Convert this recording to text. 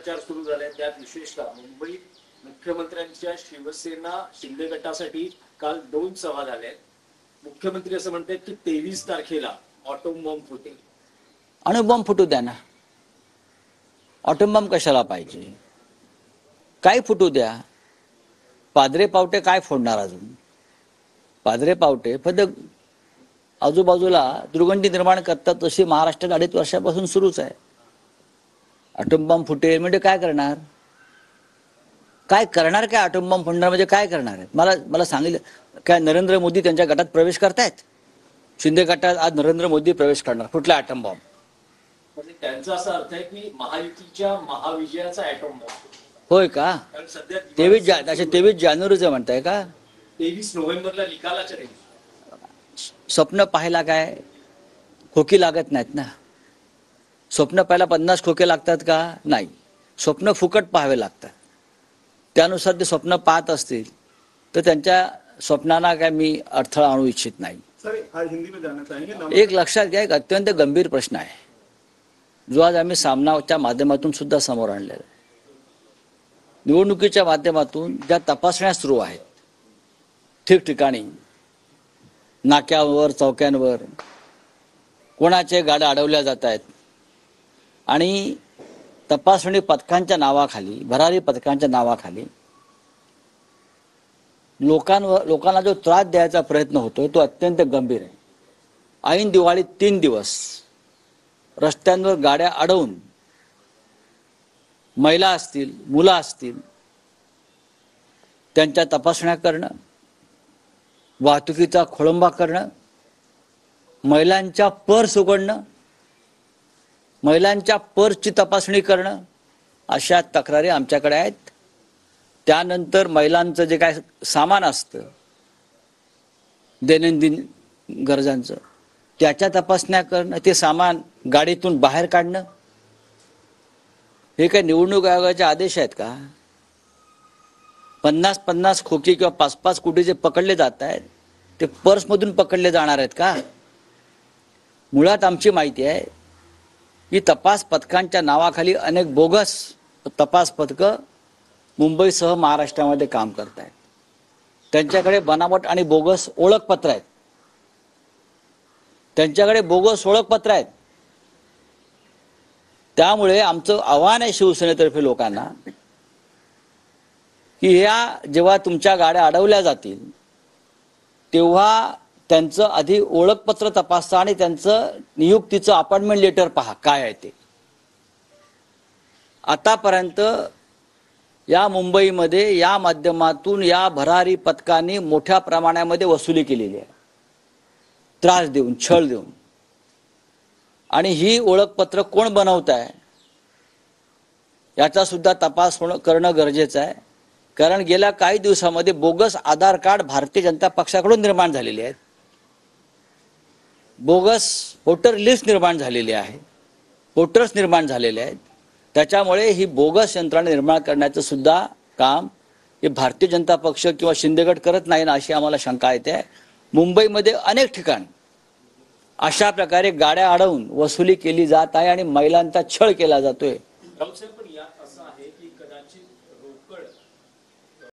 प्रचार सुरू झालाय, त्यात विशेषतः मुंबईत मुख्यमंत्र्यांच्या शिवसेना शिंदे गटासाठी काल 2 सभा झाल्या. मुख्यमंत्री असं म्हणतात की 23 तारखेला ऑटोम बॉम्ब फुटेल. अणुबॉम्ब फुटू द्या ना, ऑटोम बॉम्ब कशाला पाहिजे? काय फुटू द्या. पादरे पावटे काय फोडणार अजून? पादरे पावटे फक्त आजूबाजूला दुर्गंधी निर्माण करतात, तशी महाराष्ट्रात 2.5 वर्षापासून सुरूच आहे. ऑटोम बॉम्ब फुटेल म्हणजे काय करणार? काय करणार? काय ऑटोम बॉम्ब फुटणार म्हणजे काय करणार आहे? मला सांगितलं काय? नरेंद्र मोदी त्यांच्या गटात प्रवेश करतायत. शिंदे गटात आज नरेंद्र मोदी प्रवेश करणार. कुठला ऑटोम बॉम्ब? म्हणजे त्यांचा असा अर्थ आहे की महायुतीच्या महाविजयाचा ॲटॉम बॉम्ब. होय का? कारण सध्या 23 जानेवारीचं म्हणताय का? 23 नोव्हेंबरला निकालाच राहील. स्वप्न पाहायला काय खोकी लागत नाहीत ना. स्वप्न पाहायला 50 खोके लागतात का? नाही. स्वप्न फुकट पाहावे लागतात. त्यानुसार ते स्वप्न पाहत असतील तर त्यांच्या स्वप्नांना काय मी अडथळा आणू इच्छित नाही. एक लक्षात घ्या, एक अत्यंत गंभीर प्रश्न आहे, जो आज आम्ही सामनाच्या माध्यमातून सुद्धा समोर आणलेला आहे. निवडणुकीच्या माध्यमातून ज्या तपासण्या सुरू आहेत ठिकठिकाणी, नाक्यावर, चौक्यांवर कोणाचे गाड्या अडवल्या जात आहेत आणि तपासणी पथकांच्या नावाखाली, भरारी पथकांच्या नावाखाली लोकांना जो त्रास द्यायचा प्रयत्न होतोय तो अत्यंत गंभीर आहे. ऐन दिवाळी 3 दिवस रस्त्यांवर गाड्या अडवून महिला असतील, मुलं असतील, त्यांच्या तपासण्या करणं, वाहतुकीचा खोळंबा करणं, महिलांच्या पर्स उघडणं, महिलांच्या पर्सची तपासणी करणं, अशा तक्रारी आमच्याकडे आहेत. त्यानंतर महिलांचं जे काय सामान असतं दैनंदिन गरजांचं, त्याच्या तपासण्या करणं, ते सामान गाडीतून बाहेर काढणं. हे काय निवडणूक आयोगाचे आदेश आहेत का? 50 खोके किंवा 5 कोटी जे पकडले जात आहेत ते पर्समधून पकडले जाणार आहेत का? मुळात आमची माहिती आहे की तपास पथकांच्या नावाखाली अनेक बोगस तपास पथकं मुंबईसह महाराष्ट्रामध्ये काम करत आहेत. त्यांच्याकडे बनावट आणि बोगस ओळखपत्र आहेत. त्यांच्याकडे बोगस ओळखपत्र आहेत. त्यामुळे आमचं आव्हान आहे शिवसेनेतर्फे लोकांना की जेव्हा तुमच्या गाड्या अडवल्या जातील तेव्हा त्यांचं आधी ओळखपत्र तपासा आणि त्यांचं नियुक्तीचं अपॉइंटमेंट लेटर पहा काय आहे ते. आतापर्यंत या मुंबईमध्ये या माध्यमातून या भरारी पथकांनी मोठ्या प्रमाणामध्ये वसुली केलेली आहे, त्रास देऊन, छळ देऊन. आणि ही ओळखपत्र कोण बनवत आहे याचा सुद्धा तपास करणं गरजेचं आहे. कारण गेल्या काही दिवसामध्ये बोगस आधार कार्ड भारतीय जनता पक्षाकडून निर्माण झालेले आहेत, बोगस वोटर लिस्ट निर्माण झालेली आहे, वोटर्स निर्माण झालेले आहेत. त्याच्यामुळे ही बोगस यंत्रणा निर्माण करण्याचं सुद्धा काम हे भारतीय जनता पक्ष किंवा शिंदेगड करत नाही ना, अशी आम्हाला शंका येते. मुंबईमध्ये अनेक ठिकाणी अशा प्रकारे गाड्या अडवून वसुली केली जात आहे आणि महिलांचा छळ केला जातोय.